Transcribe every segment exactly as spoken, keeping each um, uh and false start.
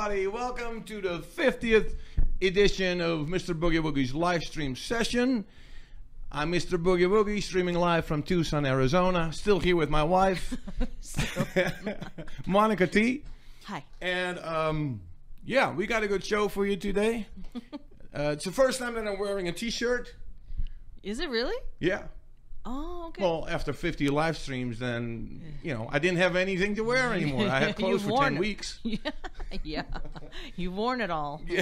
everybody. Welcome to the fiftieth edition of Mister Boogie Woogie's live stream session. I'm Mister Boogie Woogie, streaming live from Tucson, Arizona. Still here with my wife, Monica T. Hi. And um, yeah, we got a good show for you today. uh, it's the first time that I'm wearing a T-shirt. Is it really? Yeah. Oh, okay. Well, after fifty live streams, then, you know, I didn't have anything to wear anymore. I had clothes for ten it. weeks. Yeah. yeah. You've worn it all. Yeah.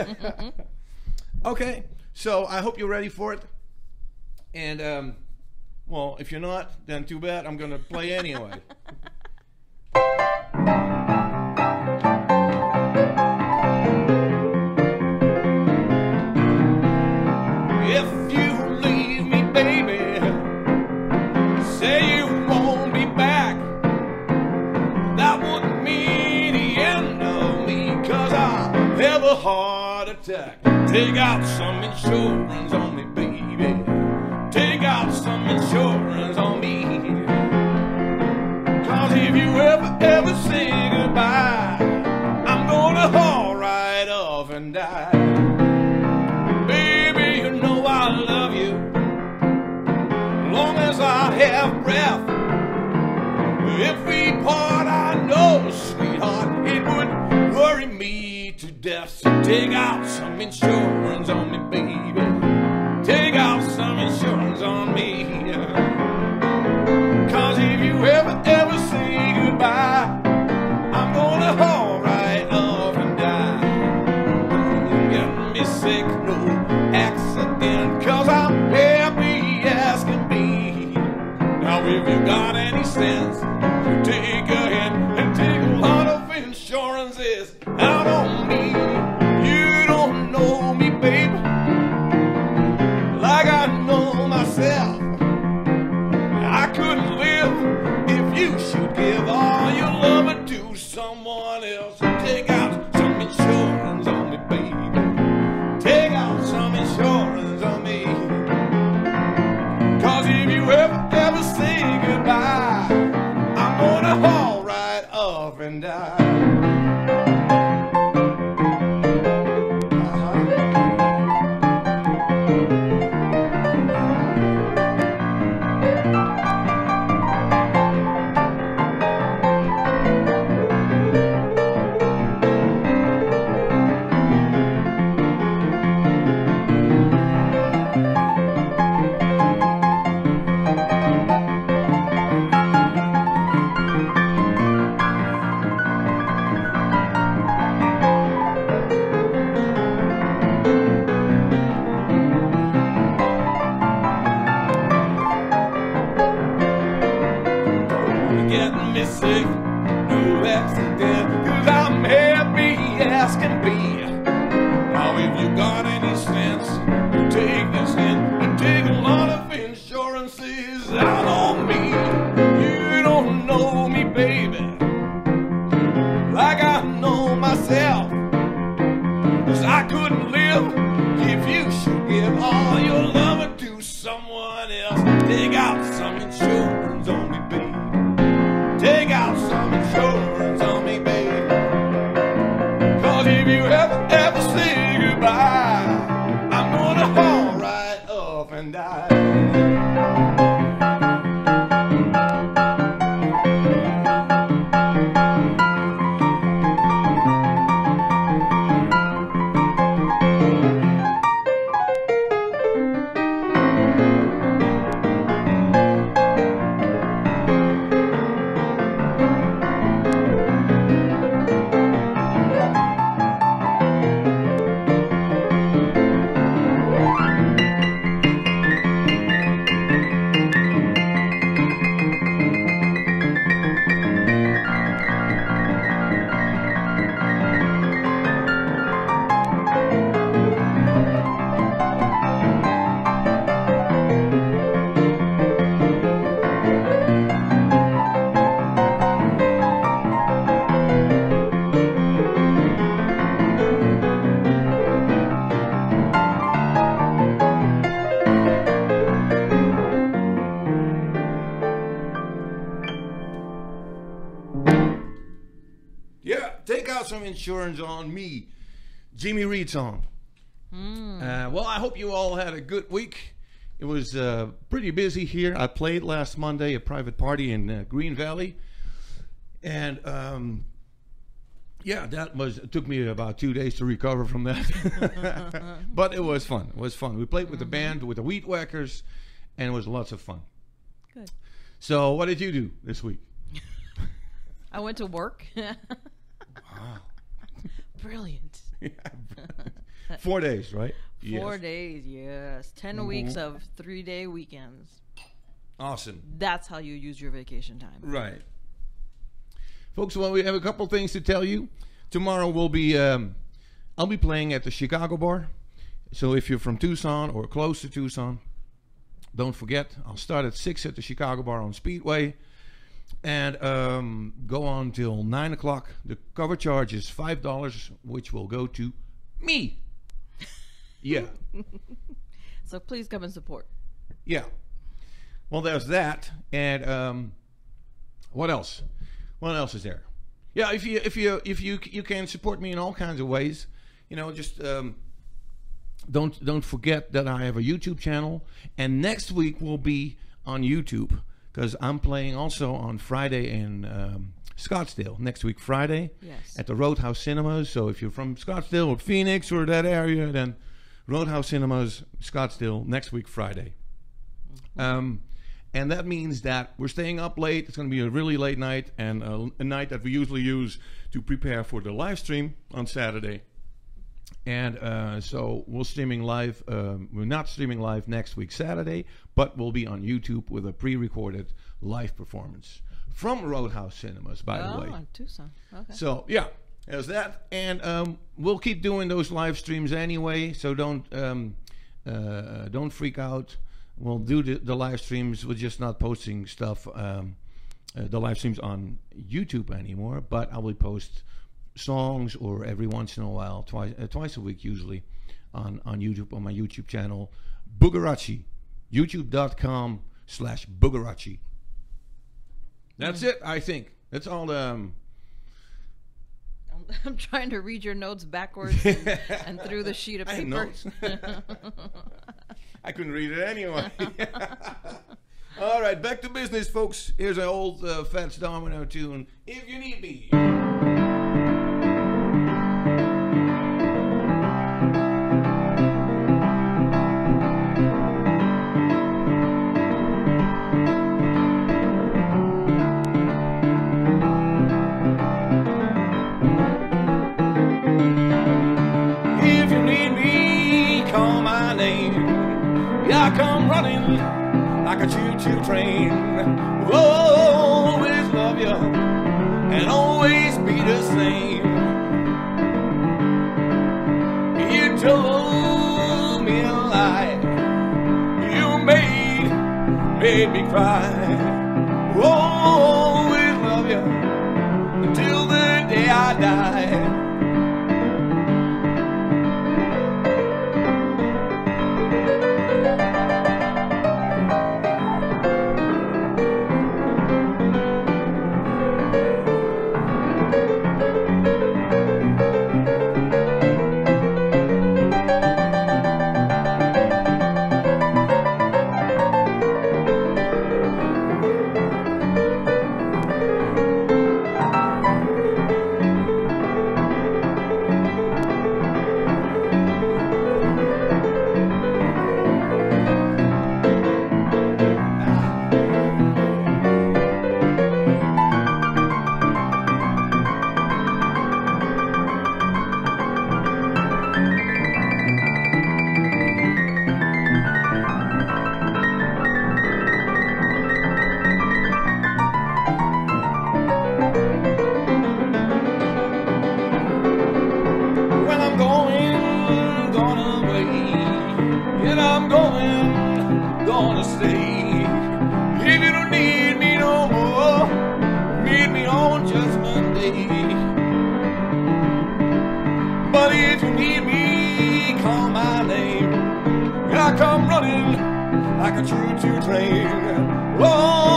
Okay, so I hope you're ready for it. And, um, well, if you're not, then too bad. I'm going to play anyway. If you leave me, baby, say you won't be back, that wouldn't mean the end of me, 'cause I have a heart attack. Take out some insurance on me, baby. Take out some insurance on me. 'Cause if you ever, ever say goodbye, I'm gonna haul right off and die. Baby, you know I love you, long as I have breath. If we part, I know, sweetheart, it would worry me to death. So take out some insurance on me, baby. Take out some insurance on me. 'Cause if you ever, ever say goodbye, I'm gonna haul right off and die. Don't get me sick, no accident, 'cause I'm happy as can be. Now if you got any sense, you take a hit and take a lot of insurances out on me. You don't know me, babe, like I know myself. I couldn't live if you should give all your love to someone else. Take out some insurance on me, baby. Take out some insurance on me. 'Cause if you ever, ever say goodbye, I'm gonna haul right off and die. Getting me sick, no accident, 'cause I'm happy as can be. Now if you got any sense, you take this in and take a lot of insurances out on me. You don't know me, baby, like I know myself. 'Cause I couldn't live if you should give all your love to someone else. Take out some insurance on me, baby. Take out some insurance on me, baby. 'Cause if you ever, ever say goodbye, I'm gonna haul right off and die. some insurance on me. Jimmy Reed song. Mm. Uh, well, I hope you all had a good week. It was uh, pretty busy here. I played last Monday a private party in uh, Green Valley. And um, yeah, that was, it took me about two days to recover from that. But it was fun. It was fun. We played with the band, with the Weed Whackers, and it was lots of fun. Good. So what did you do this week? I went to work. Wow. Brilliant. Four days, right? Four Yes. days, yes. Ten Mhm. weeks of three-day weekends. Awesome. That's how you use your vacation time. Right. Folks, well, we have a couple things to tell you. Tomorrow we'll be, um, I'll be playing at the Chicago Bar. So if you're from Tucson or close to Tucson, don't forget, I'll start at six at the Chicago Bar on Speedway. And um, go on till nine o'clock. The cover charge is five dollars, which will go to me. Yeah. So please come and support. Yeah. Well, there's that. And um, what else? What else is there? Yeah, if you if you if you you can support me in all kinds of ways, you know, just um, don't don't forget that I have a YouTube channel, and next week will be on YouTube because I'm playing also on Friday in um, Scottsdale next week Friday. Yes. At the Roadhouse Cinemas. So if you're from Scottsdale or Phoenix or that area, then Roadhouse Cinemas, Scottsdale, next week Friday. Mm-hmm. Um, and that means that we're staying up late. It's going to be a really late night, and a, a night that we usually use to prepare for the live stream on Saturday. And uh, so we're streaming live. Um, we're not streaming live next week Saturday, but we'll be on YouTube with a pre-recorded live performance from Roadhouse Cinemas, by oh, the way. in Tucson. Okay. So yeah, there's that, and um, we'll keep doing those live streams anyway. So don't um, uh, don't freak out. We'll do the, the live streams. We're just not posting stuff, um, uh, the live streams on YouTube anymore. But I will post songs, or every once in a while, twice uh, twice a week usually, on on YouTube, on my YouTube channel, Boogarachi, youtube dot com slash Boogarachi. That's it, I think. That's all the... Um, I'm, I'm trying to read your notes backwards and, and through the sheet of I have paper. notes. I couldn't read it anyway. All right, back to business, folks. Here's an old uh, Fats Domino tune, If You Need Me. I come running like a choo-choo train. Always love you and always be the same. You told me a lie, you made, made me cry. Always love you until the day I die.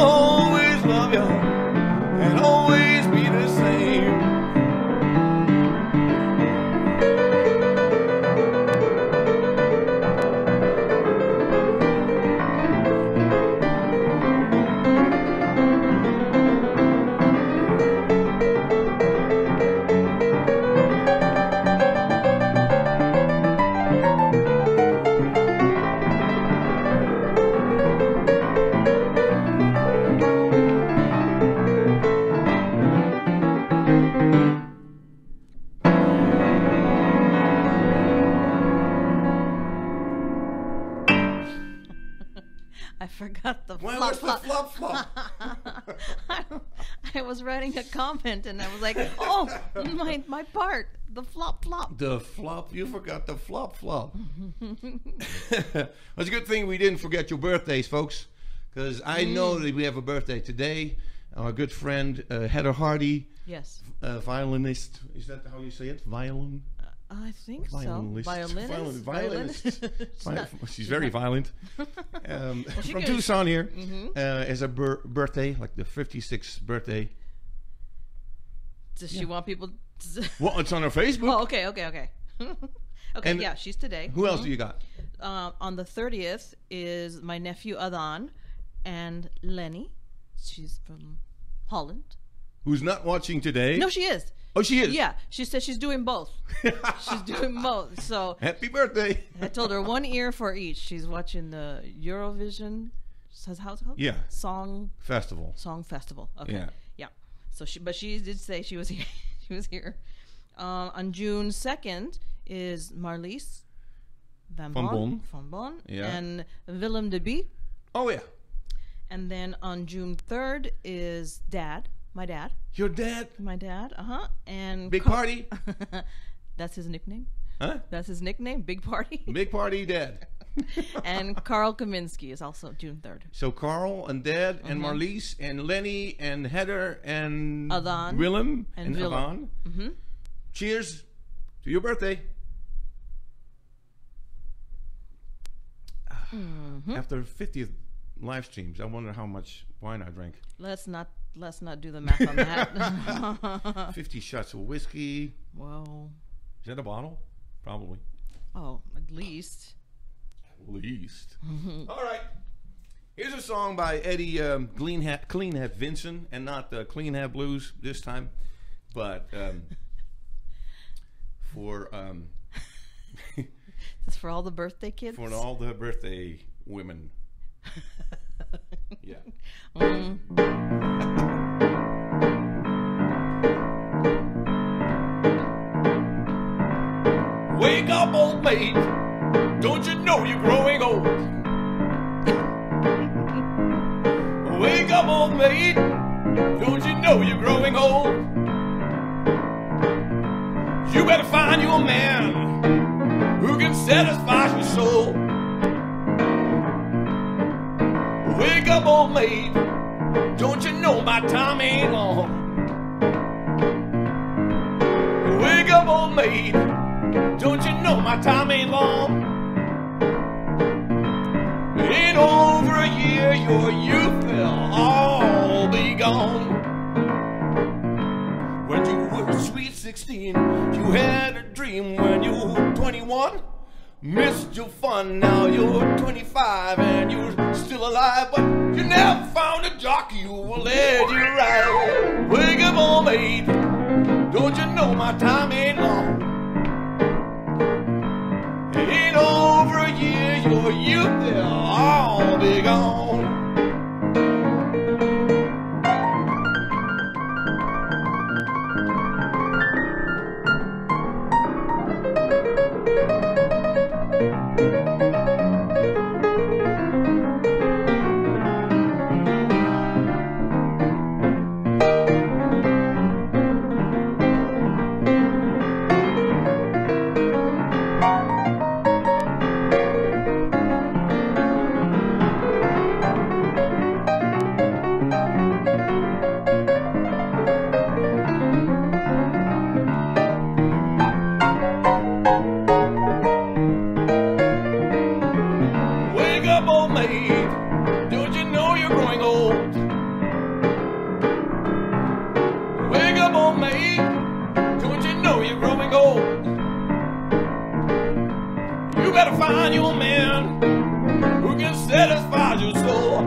Always love you and always be the same. forgot the Why flop was the flop. flop flop? I, I was writing a comment and I was like, oh, my my part, the flop flop. The flop. You forgot the flop flop. It's a good thing we didn't forget your birthdays, folks, because I Mm. know that we have a birthday today. Our good friend uh, Heather Hardy, Yes, uh, violinist. Is that how you say it? Violin. I think Violinist. so. Violinist. Violin- violinist. It's Vi- not- she's very violent. Um, she from can- Tucson here. Mhm. Uh, is a bir- birthday, like the fifty-sixth birthday. Does she want people? To... Well, it's on her Facebook. Oh, okay, okay, okay. Okay, And yeah, she's today. Who else Mhm. do you got? Uh, on the thirtieth is my nephew Adan and Lenny. She's from Holland. Who's not watching today? No, she is. Oh, she is. Yeah, she said she's doing both. She's doing both. So Happy birthday. I told her one ear for each. She's watching the Eurovision. Says how's it called? Yeah. Song Festival. Song Festival. Okay. Yeah. Yeah. So she, but she did say she was here. She was here. Uh, on June second is Marlies Van Van Bon, Bon. Van Bon, Yeah. and Willem de Bie. Oh, yeah. And then on June third is Dad, my dad, Your dad. my dad. Uh huh. And Big Carl- party. That's his nickname. Huh? That's his nickname. Big party. Big party dad. And Carl Kaminsky is also June third. So Carl and Dad and Mhm. Marlies and Lenny and Heather and Adan Willem and and, Willem. Adan. Mm-hmm. Cheers to your birthday. Mm-hmm. After fiftieth live streams, I wonder how much wine I drank. Let's not let's not do the math on that. fifty shots of whiskey. Whoa. Is that a bottle? Probably. Oh, at least. At least. All right. Here's a song by Eddie um, Clean Hat, Clean Hat Vincent, and not the Clean Hat Blues this time, but um, for um, It's for all the birthday kids. for all the birthday women. Yeah. Mm. Wake up, old maid. Don't you know you're growing old? Wake up, old maid. Don't you know you're growing old? You better find you a man who can satisfy your soul. Wake up, old maid. Don't you know my time ain't long? Wake up, old maid. Don't you know my time ain't long? In over a year, your youth will all be gone. When you were sweet sixteen, you had a dream. When you were twenty-one, missed your fun. Now you're twenty-five and you're still alive, but you never found a jockey who will let you ride. Wake up, old maid. Don't you know my time ain't long? In over a year, your youth will all be gone. Wake up, old maid. Don't you know you're growing old? Wake up, old maid. Don't you know you're growing old? You better find you a man who can satisfy your soul.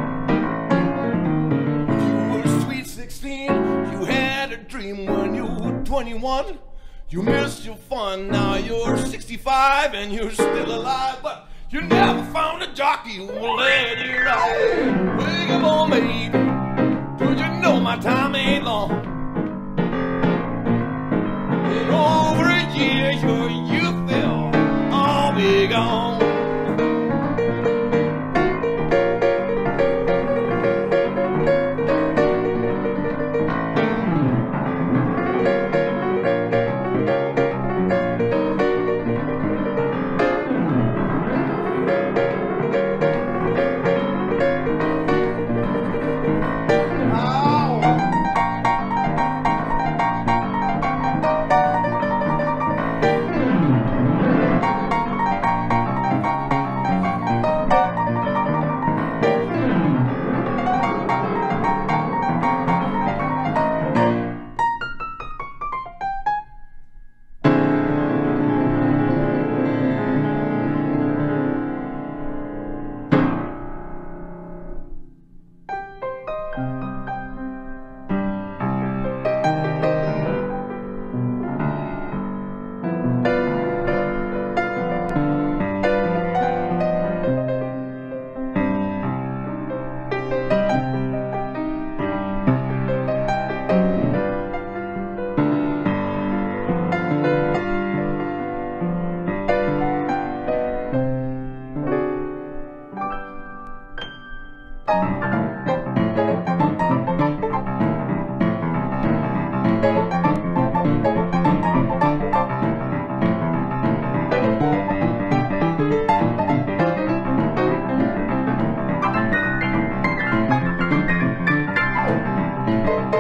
When you were sweet sixteen, you had a dream. When you were twenty-one, you missed your fun. Now you're sixty-five and you're still alive, but you never found a jockey who will let you ride. Wake up, old maid. Don't you know my time ain't long? In over a year, your youth will all be gone.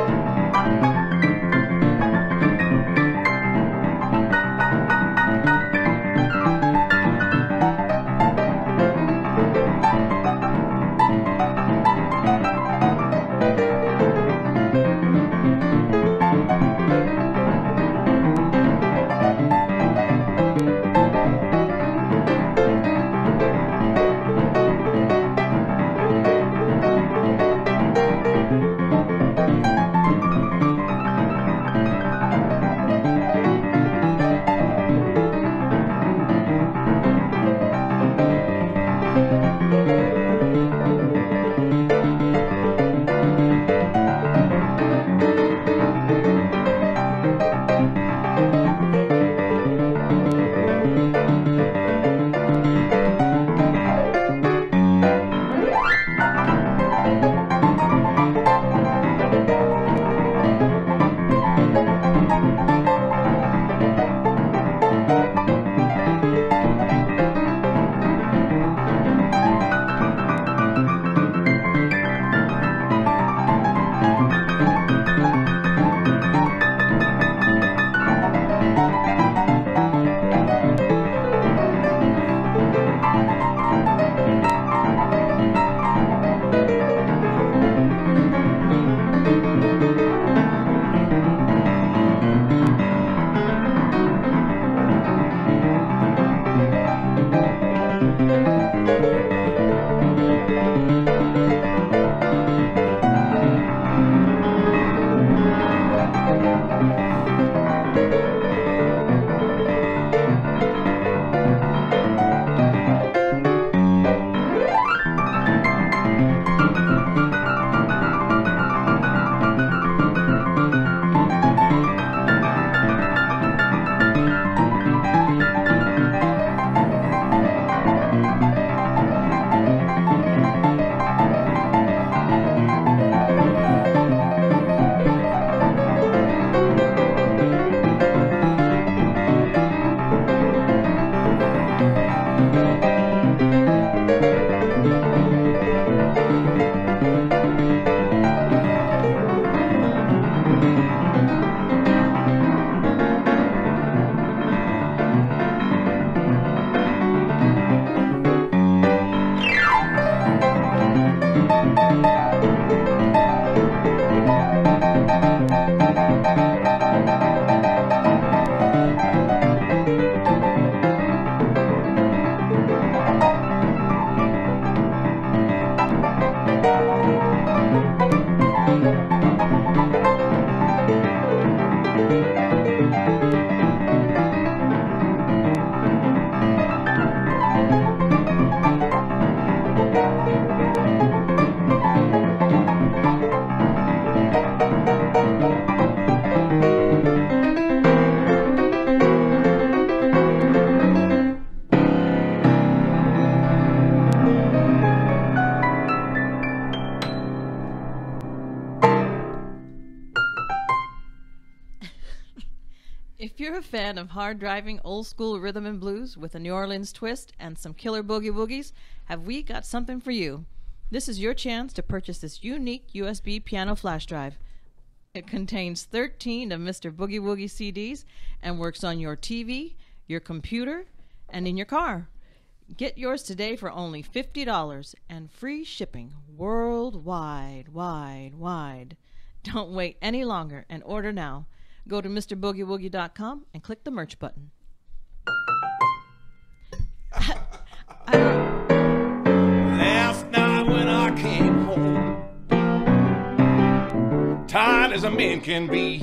If you're a fan of hard-driving, old-school rhythm and blues with a New Orleans twist and some killer boogie woogies, have we got something for you. This is your chance to purchase this unique U S B piano flash drive. It contains thirteen of Mister Boogie Woogie C Ds and works on your T V, your computer, and in your car. Get yours today for only fifty dollars and free shipping worldwide, wide, wide. Don't wait any longer and order now. Go to Mr Boogie Woogie dot com and click the merch button. I, I don't... Last night when I came home, tired as a man can be,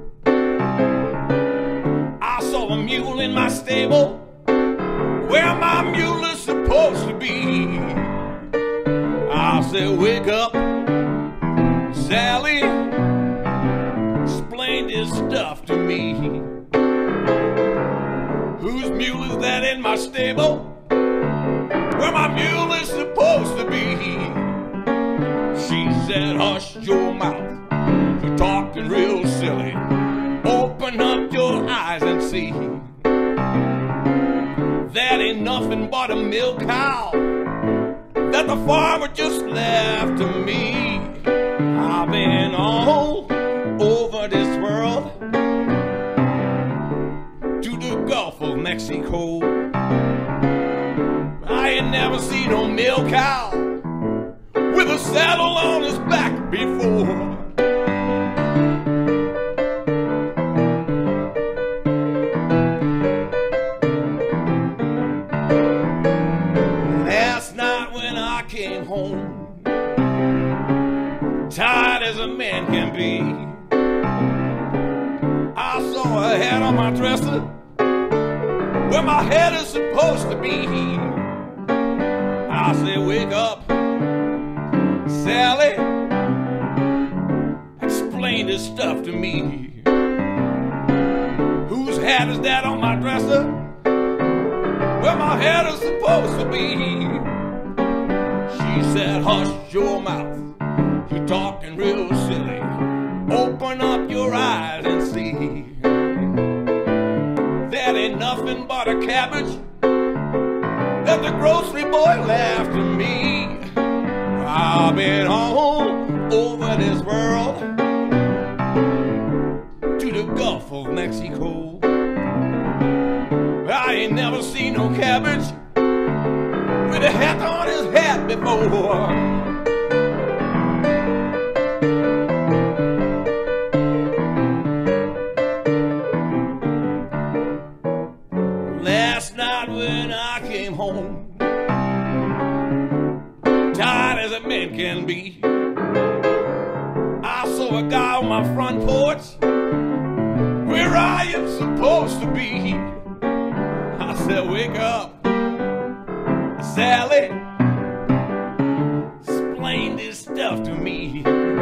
I saw a mule in my stable where my mule is supposed to be. I said, wake up, Sally, explain this stuff to me. Whose mule is that in my stable where my mule is supposed to be? She said, hush your mouth, you're talking real silly. Open up your eyes and see. That ain't nothing but a milk cow that the farmer just left to me. I've been all Mexico. I ain't never seen no milk cow with a saddle on his back before. Last night when I came home, tired as a man can be, I saw a hat on my dresser where my head is supposed to be. I said, wake up, Sally, explain this stuff to me. Whose hat is that on my dresser where my head is supposed to be? She said, hush your mouth, you're talking real silly. Open up your eyes and see. That ain't nothing but a cabbage that the grocery boy left to me. I've been all over this world to the Gulf of Mexico. I ain't never seen no cabbage with a hat on his head before. Last night when I came home, tired as a man can be, I saw a guy on my front porch where I am supposed to be. I said, wake up, Sally, explain this stuff to me.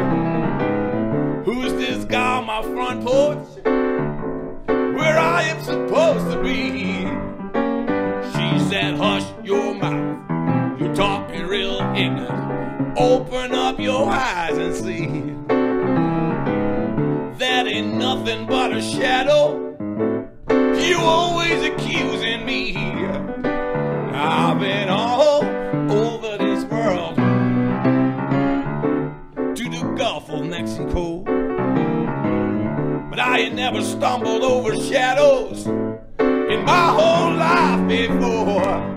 Who's this guy on my front porch where I am supposed to be? She said, hush your mouth, you're talking real ignorant. Open up your eyes and see. That ain't nothing but a shadow. You always accusing me. I've been all over this world to the Gulf of Mexico, but I ain't never stumbled over shadows in my whole life before.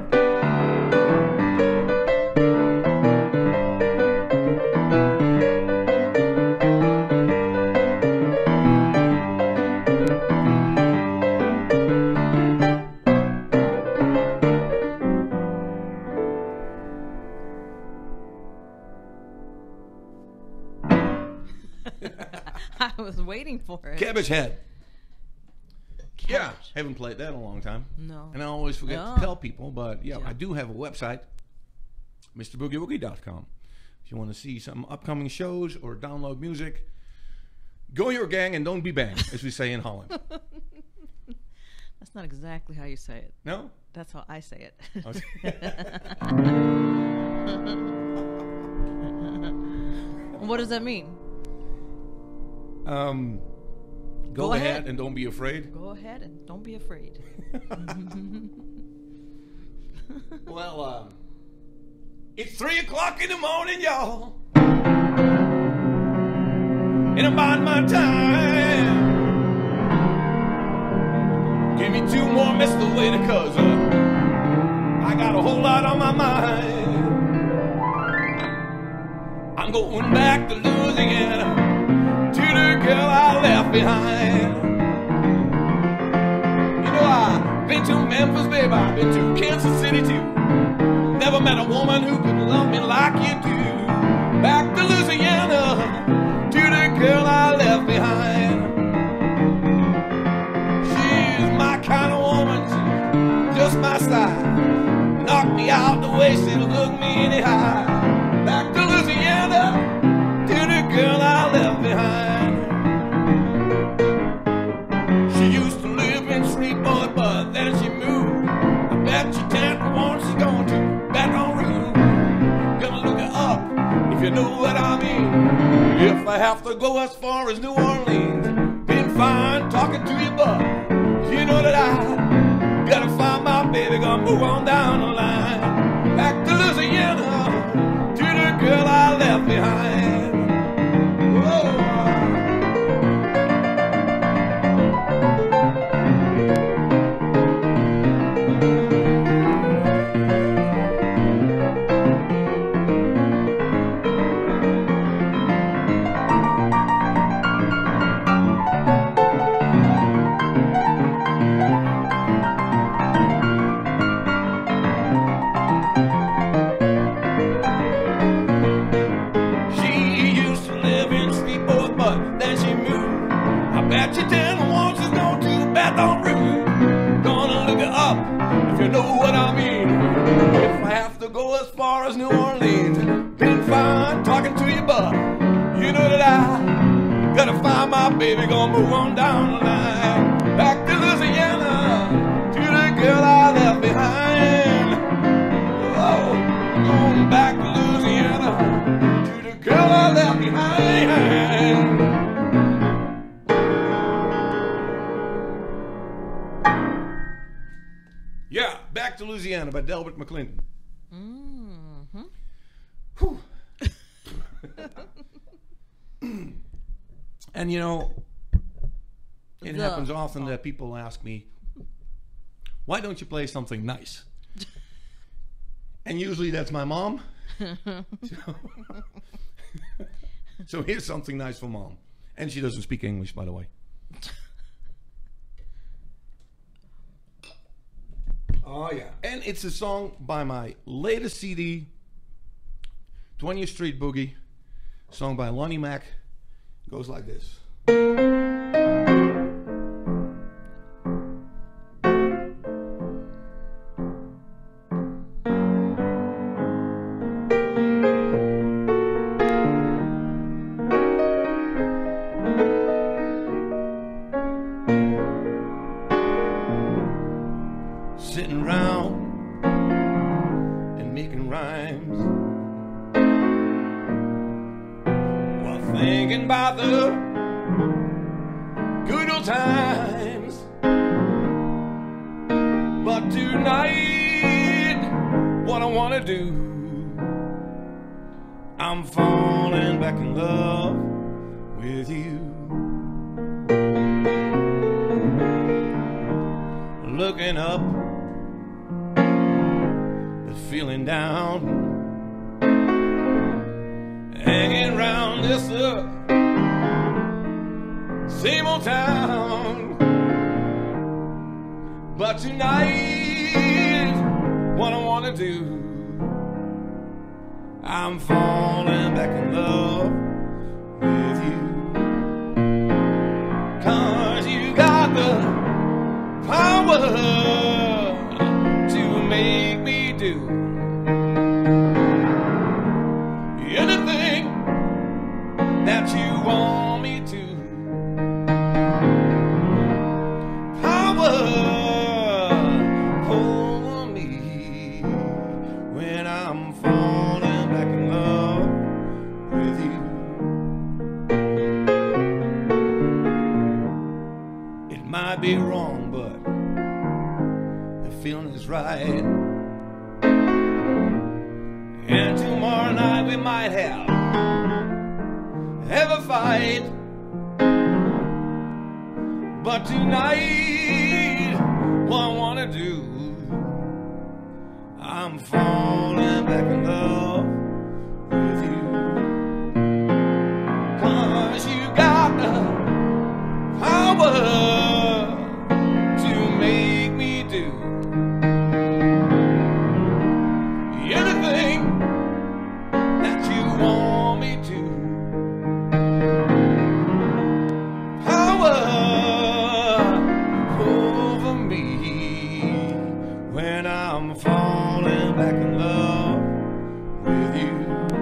I was waiting for it. Cabbage Head. Cabbage. Yeah, haven't played that in a long time. No. And I always forget No. to tell people, but yeah, Yeah. I do have a website, Mr Boogie Woogie dot com. If you want to see some upcoming shows or download music, go your gang and don't be banged, as we say in Holland. That's not exactly how you say it. No? That's how I say it. What does that mean? Um, go, Go ahead. ahead. and don't be afraid. Go ahead and don't be afraid. Well, uh, it's three o'clock in the morning, y'all, and I'm on my time. Give me two more, Mister Waiter, cause uh, I got a whole lot on my mind. I'm going back to Louisiana to the girl I left behind. You know, I've been to Memphis, babe, I've been to Kansas City too. Never met a woman who could love me like you do. Back to Louisiana to the girl I left behind. She's my kind of woman, she's just my style. Knock me out the way, she'll look me in the eye. Back to Louisiana to the girl I left behind. She used to live in Shreveport, but then she moved. I bet you ten for one she's going to Baton Rouge. Gonna look her up, if you know what I mean. If I have to go as far as New Orleans, been fine talking to you, but you know that I gotta find my baby, gonna move on down the line. Back to Louisiana to the girl I left behind. Whoa. my, my baby gonna move on down the line. Back to Louisiana, to the girl I left behind. Oh, going back to Louisiana, to the girl I left behind. Yeah, Back to Louisiana by Delbert McClinton. Mm-hmm. Whew. And you know, it The happens often song. that people ask me, why don't you play something nice? And usually that's my mom. so, so here's something nice for mom. And she doesn't speak English, by the way. Oh yeah. And it's a song by my latest C D, twentieth Street Boogie, sung by Lonnie Mack. Goes like this. Sitting round and making rhymes while thinking about the good old times. But tonight, what I want to do, I'm falling back in love with you. Looking up, feeling down, hanging round this uh, same old town. But tonight, what I want to do, I'm falling back in love with you. 'Cause you got the power to make me do anything that you want me to. Power over me when I'm falling back in love with you. It might be wrong, but the feeling is right. And tomorrow night we might have have a fight. But tonight, what I wanna do, I'm falling back in love with you. 'Cause you got the power to make me do anything that you want me to. Power over me when I'm falling back in love with you.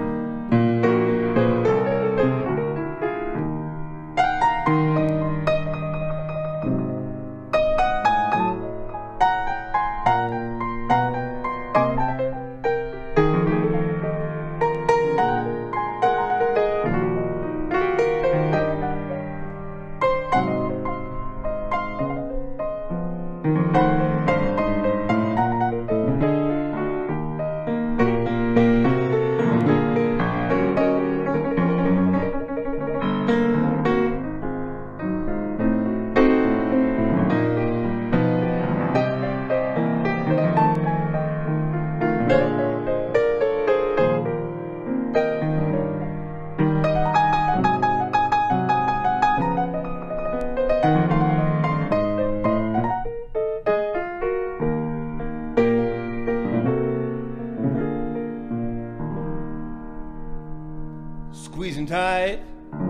Squeezing tight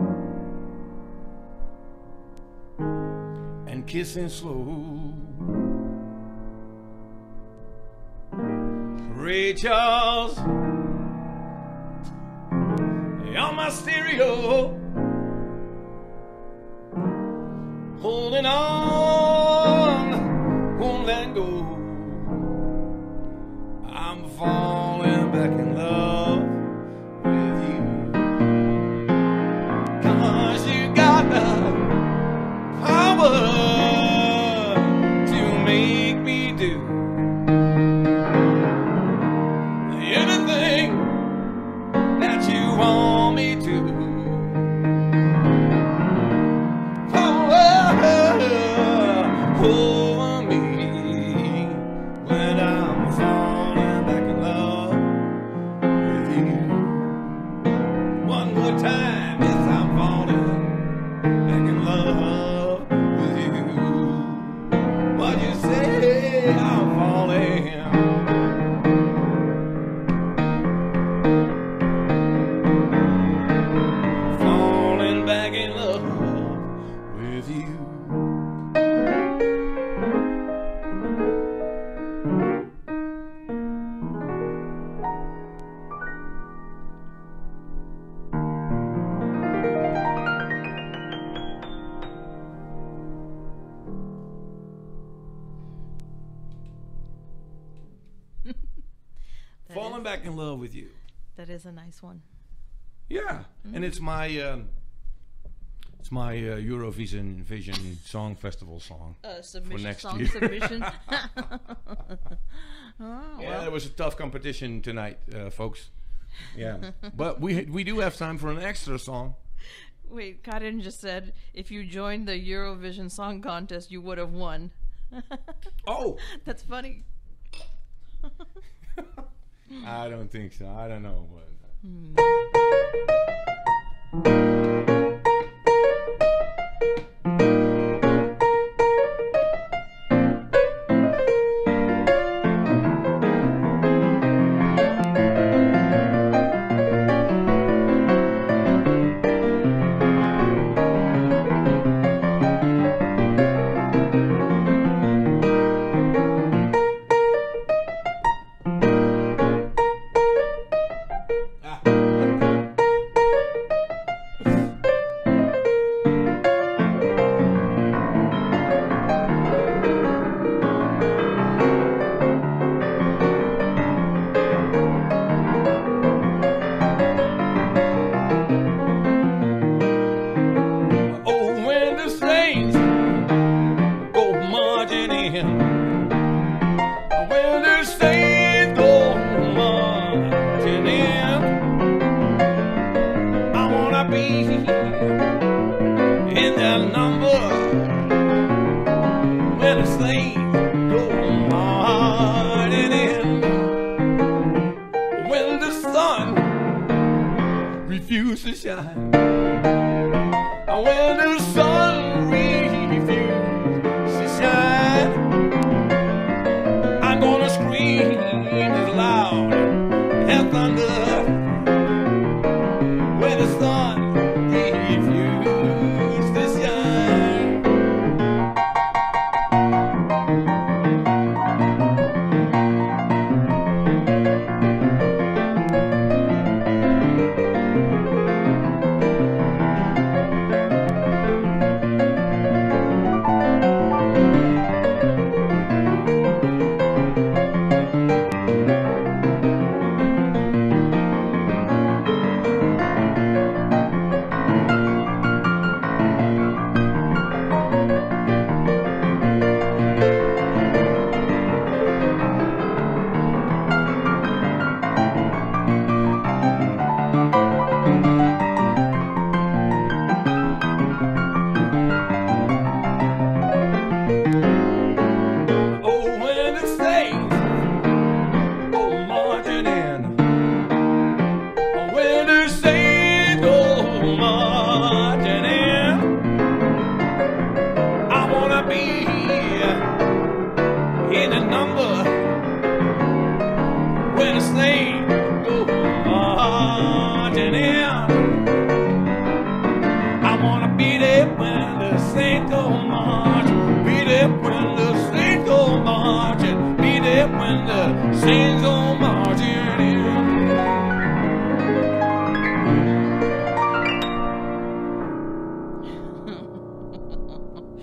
and kissing slow. Ray Charles on my stereo, holding on, won't let go. I'm falling back in love with you. 'Cause you got the power to make me do anything that you want me to. Over me when I'm falling back in love with you. One more time, yes, I'm falling back in love with you. What you say? I'm falling. Falling back in love with you. Falling is- back in love with you. That is a nice one. Yeah, and it's my um, it's my uh, Eurovision Vision Song Festival song. Uh, submission, next song year. submission. Oh, Yeah, well. it was a tough competition tonight, uh, folks. Yeah, but we we do have time for an extra song. Wait, Karin just said if you joined the Eurovision Song Contest, you would have won. Oh, That's funny. I don't think so. I don't know. But refuse to shine. When the sun refuses to shine, I'm gonna scream as loud as thunder. When the sun refuses to shine.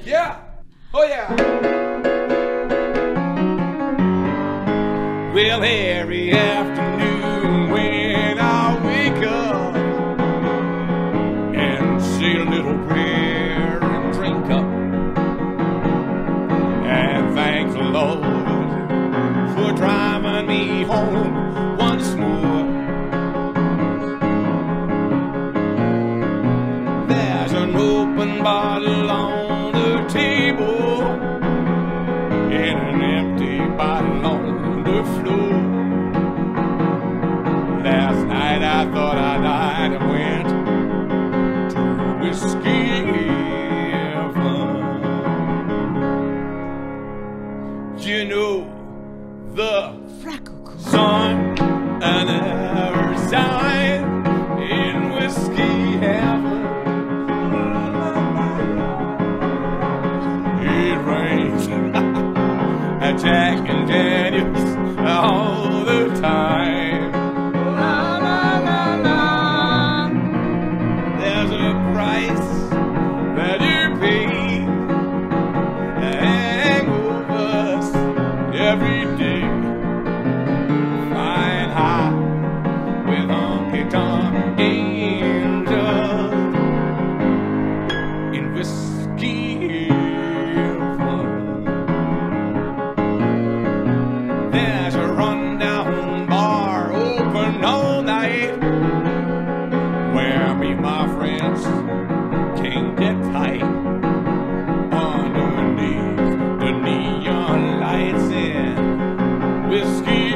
Yeah. Oh, yeah. Well, every afternoon when I wake up and say a little prayer and drink up and thank the Lord for driving me home once more. There's an open bottle on the table and an empty bottle on the floor. Last night I thought I died and went to whiskey heaven. You know the sun and never shine in whiskey heaven. It rains at Jack and Daniels all the time. La la la la. There's a price that you pay to hang over us every day. Flying high with honky tonk angels in whiskey heaven. There's a rundown bar open all night where me and my friends can get tight underneath the neon lights in whiskey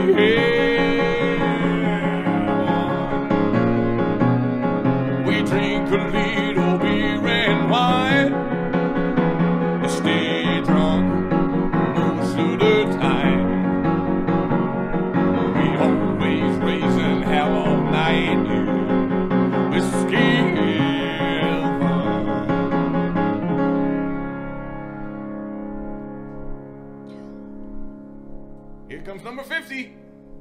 heaven. We drink a little beer and wine and stay drunk most of the time. We always raising hell all night, yeah. Whiskey heaven. Here comes number fifty.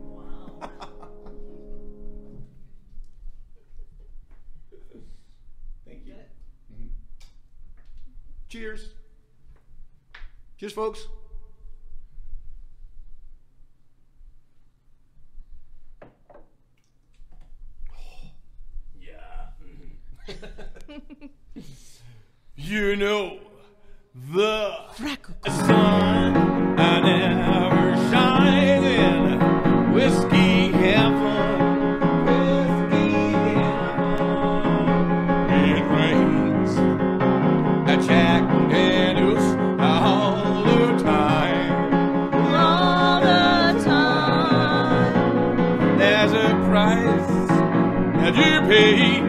Thank you. Mhm. Cheers. Cheers, folks. You know the sun I never shine in whiskey heaven. Whiskey heaven. It rains at Jack and Daniels all the time. All the time. There's a price that you pay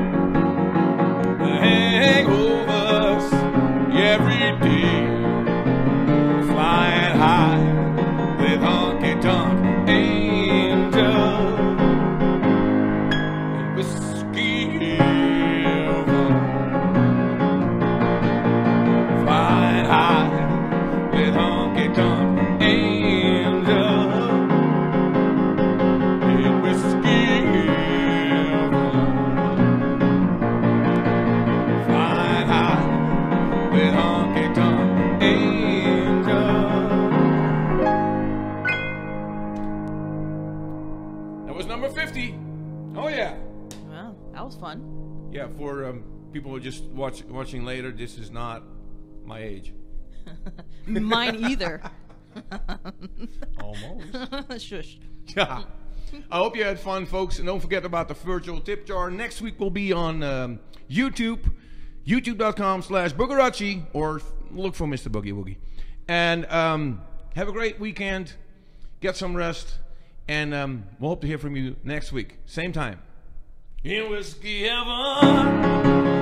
hangovers every day. Flying high with honky tonk angels in whiskey heaven. Flying high with honky tonk angels in whiskey heaven. Flying high with honky tonk angels. That was number fifty. Oh yeah. Well, that was fun. Yeah, for um, people who are just watch, watching later, this is not my age. Mine either. Almost. Shush. Yeah. I hope you had fun, folks. And don't forget about the virtual tip jar. Next week we'll be on um, YouTube, youtube.com slash Boogarachi, or look for Mister Boogie Woogie. And um, have a great weekend. Get some rest. And um, we'll hope to hear from you next week. Same time. In whiskey heaven.